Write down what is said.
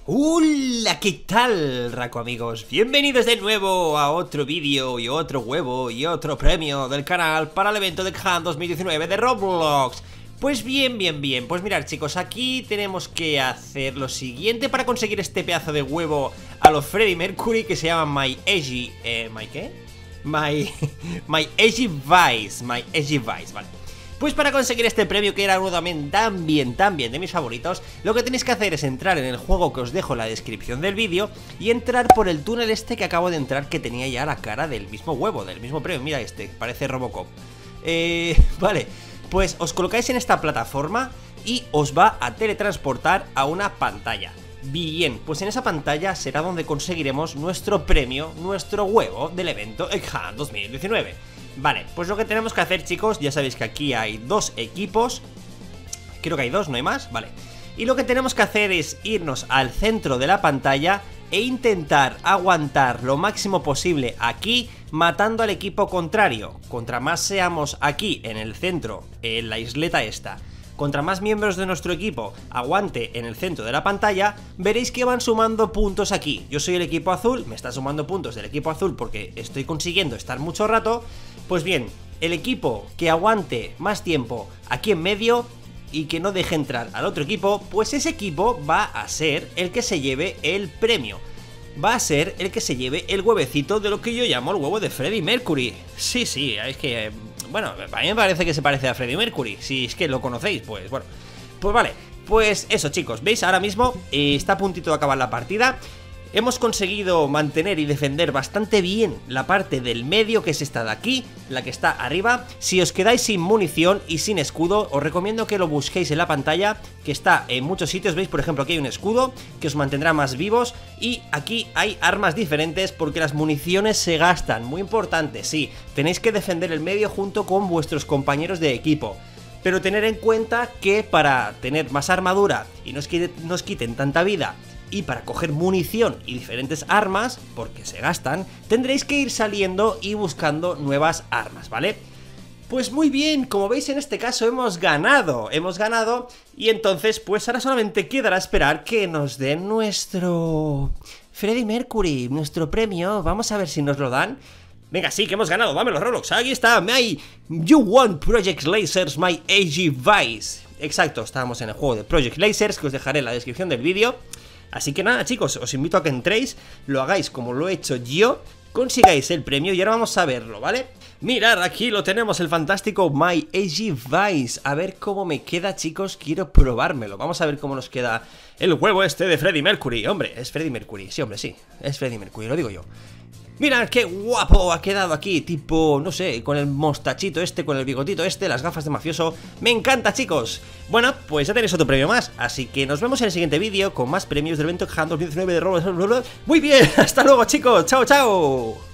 Hola, ¿qué tal, Raco amigos? Bienvenidos de nuevo a otro vídeo y otro huevo y otro premio del canal para el evento de Khan 2019 de Roblox. Pues bien, pues mirad chicos, aquí tenemos que hacer lo siguiente para conseguir este pedazo de huevo a los Freddie Mercury que se llama My Edgy... ¿My qué? My Edgy Vice, vale. Pues para conseguir este premio, que era uno también tan bien de mis favoritos, lo que tenéis que hacer es entrar en el juego que os dejo en la descripción del vídeo y entrar por el túnel este que acabo de entrar, que tenía ya la cara del mismo huevo, del mismo premio. Mira este, parece Robocop. Vale, pues os colocáis en esta plataforma y os va a teletransportar a una pantalla. Bien, pues en esa pantalla será donde conseguiremos nuestro premio, nuestro huevo del evento Khan 2019. Vale, pues lo que tenemos que hacer, chicos, ya sabéis que aquí hay dos equipos. Creo que hay dos, no hay más, vale. Y lo que tenemos que hacer es irnos al centro de la pantalla e intentar aguantar lo máximo posible aquí, matando al equipo contrario. Contra más seamos aquí en el centro, en la isleta esta, contra más miembros de nuestro equipo aguante en el centro de la pantalla, veréis que van sumando puntos aquí. Yo soy el equipo azul, me está sumando puntos del equipo azul porque estoy consiguiendo estar mucho rato. Pues bien, el equipo que aguante más tiempo aquí en medio y que no deje entrar al otro equipo, pues ese equipo va a ser el que se lleve el premio. Va a ser el que se lleve el huevecito de lo que yo llamo el huevo de Freddie Mercury. Sí, es que... bueno, a mí me parece que se parece a Freddie Mercury. Si es que lo conocéis, pues bueno. Pues vale, pues eso chicos, ¿veis? Ahora mismo está a puntito de acabar la partida. Hemos conseguido mantener y defender bastante bien la parte del medio, que es esta de aquí, la que está arriba. Si os quedáis sin munición y sin escudo, os recomiendo que lo busquéis en la pantalla, que está en muchos sitios. Veis, por ejemplo, aquí hay un escudo que os mantendrá más vivos. Y aquí hay armas diferentes porque las municiones se gastan. Muy importante, sí, tenéis que defender el medio junto con vuestros compañeros de equipo. Pero tener en cuenta que para tener más armadura y no os quiten tanta vida, y para coger munición y diferentes armas, porque se gastan, tendréis que ir saliendo y buscando nuevas armas, ¿vale? Pues muy bien, como veis en este caso hemos ganado, y entonces pues ahora solamente quedará esperar que nos den nuestro Freddie Mercury, nuestro premio. Vamos a ver si nos lo dan. Venga, sí, que hemos ganado, dámelo Roblox, aquí está, You won Project Lasers, My Edgy Vice. Exacto, estábamos en el juego de Project Lasers, que os dejaré en la descripción del vídeo. Así que nada chicos, os invito a que entréis, lo hagáis como lo he hecho yo, consigáis el premio y ahora vamos a verlo, ¿vale? Mirad, aquí lo tenemos, el fantástico My Edgy Vice. A ver cómo me queda chicos, quiero probármelo. Vamos a ver cómo nos queda el huevo este de Freddie Mercury. Hombre, es Freddie Mercury, sí hombre, sí, es Freddie Mercury, lo digo yo. Mirad qué guapo ha quedado aquí, tipo, no sé, con el mostachito este, con el bigotito este, las gafas de mafioso. ¡Me encanta, chicos! Bueno, pues ya tenéis otro premio más, así que nos vemos en el siguiente vídeo con más premios del evento Khan 2019 de Roblox. Muy bien, hasta luego, chicos. ¡Chao, chao!